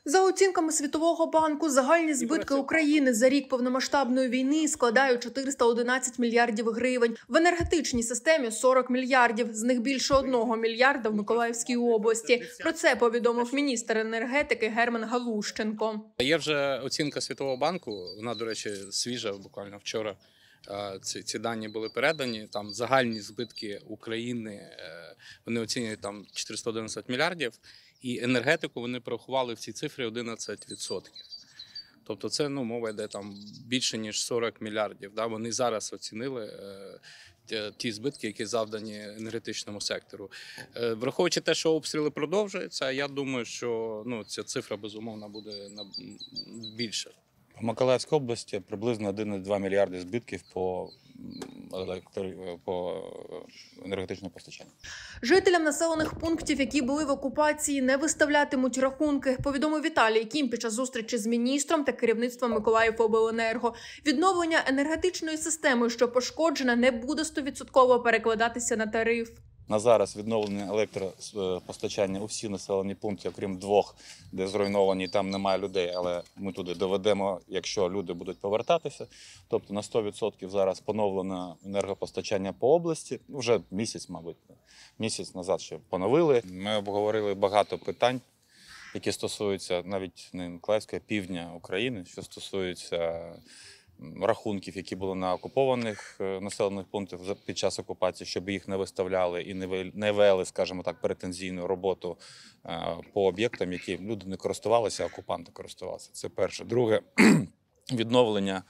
За оцінками Світового банку, загальні збитки України за рік повномасштабної війни складають 411 мільярдів гривень. В енергетичній системі – 40 мільярдів, з них більше 1 мільярда в Миколаївській області. Про це повідомив міністр енергетики Герман Галущенко. Є вже оцінка Світового банку, вона, до речі, свіжа, буквально вчора. Ці дані були передані. Там загальні збитки України, вони оцінюють там 411 мільярдів. І енергетику вони порахували в цій цифрі 11%. Тобто це, мова йде там більше, ніж 40 мільярдів. Да? Вони зараз оцінили ті збитки, які завдані енергетичному сектору. Враховуючи те, що обстріли продовжуються, я думаю, що ця цифра, безумовно, буде більша. В Миколаївській області приблизно 1,2 мільярди збитків по енергетичному постачанню. Жителям населених пунктів, які були в окупації, не виставлятимуть рахунки, повідомив Віталій Кім під час зустрічі з міністром та керівництвом Миколаївобленерго. Відновлення енергетичної системи, що пошкоджена, не буде 100% перекладатися на тариф. На зараз відновлення електропостачання у всі населені пункти, окрім 2, де зруйновані, там немає людей, але ми туди доведемо, якщо люди будуть повертатися. Тобто на 100% зараз поновлено енергопостачання по області. Вже місяць, мабуть, місяць назад ще поновили. Ми обговорили багато питань, які стосуються навіть не Миколаївської, а півдня України, що стосуються рахунків, які були на окупованих населених пунктах під час окупації, щоб їх не виставляли і не вели, скажімо так, претензійну роботу по об'єктам, які люди не користувалися, а окупанти користувалися. Це перше. Друге, відновлення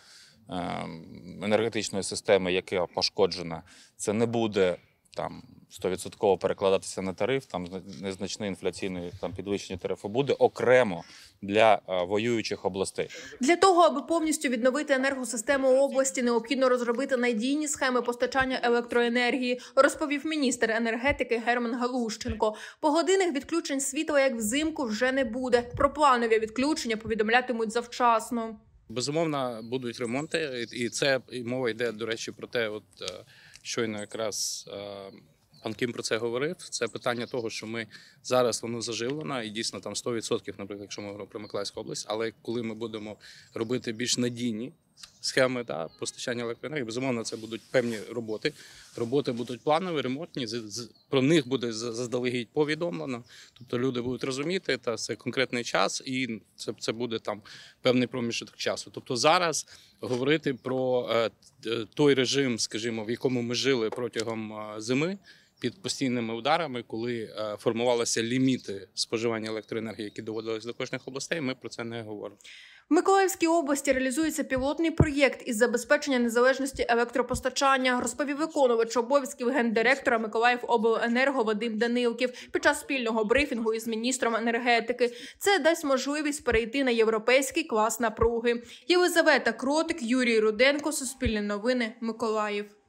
енергетичної системи, яка пошкоджена, це не буде там 100% перекладатися на тариф, там незначне інфляційне підвищення тарифу буде окремо для воюючих областей. Для того, аби повністю відновити енергосистему області, необхідно розробити надійні схеми постачання електроенергії, розповів міністр енергетики Герман Галущенко. Погодинних відключень світла, як взимку, вже не буде. Про планові відключення повідомлятимуть завчасно. Безумовно, будуть ремонти, і це мова йде, до речі, про те, щойно якраз пан Кім про це говорив. Це питання того, що ми зараз воно заживлено, і дійсно там 100%, наприклад, якщо ми говоримо про Миколаївську область, але коли ми будемо робити більш надійні схеми постачання електроенергії, безумовно, це будуть певні роботи. Роботи будуть планові, ремонтні, про них буде заздалегідь повідомлено, тобто люди будуть розуміти, це конкретний час, і це буде там певний проміжок часу. Тобто зараз говорити про той режим, скажімо, в якому ми жили протягом зими, під постійними ударами, коли формувалися ліміти споживання електроенергії, які доводились до кожних областей, ми про це не говоримо. В Миколаївській області реалізується пілотний проєкт із забезпечення незалежності електропостачання, розповів виконувач обов'язків гендиректора Миколаївобленерго Вадим Данилків під час спільного брифінгу із міністром енергетики. Це дасть можливість перейти на європейський клас напруги. Єлизавета Кротик, Юрій Руденко, Суспільне новини, Миколаїв.